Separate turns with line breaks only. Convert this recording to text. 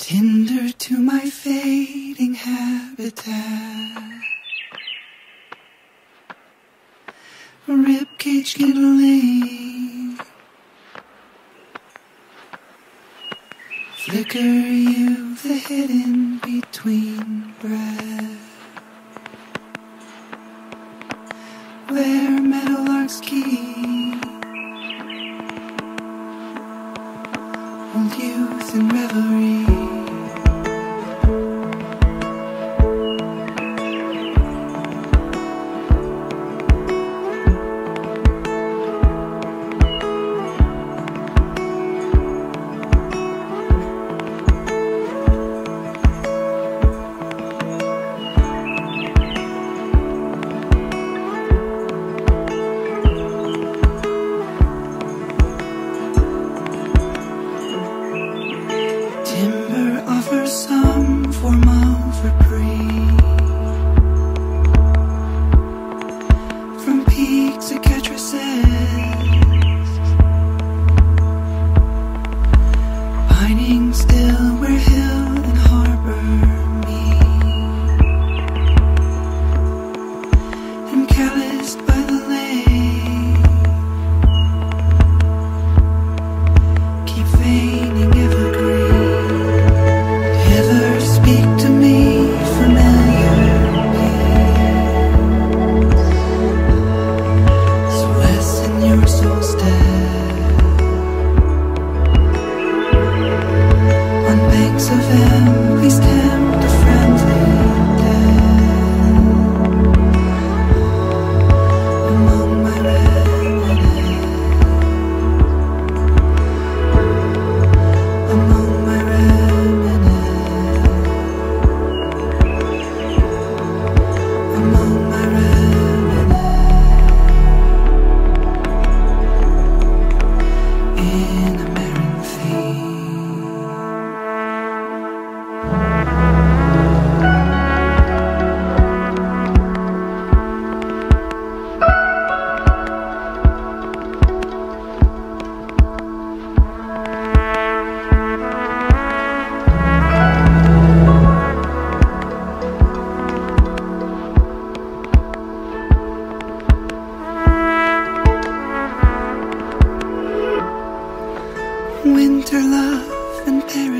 tinder to my fading habitat, a ribcage kindling, flicker you the hidden between breath, where meadowlarks keep old youth in revelry. Timber offers some form of reprieve from peaks of Catrices, pining still where hill and harbor meet, and calloused by the lake, keep feigning evergreen. Speak to me, familiar beings, so lessen your soul's death on banks of M. Please tempt a friendly death among my remnants, among my remnants. Among my remnants in a barren winter love and paradise.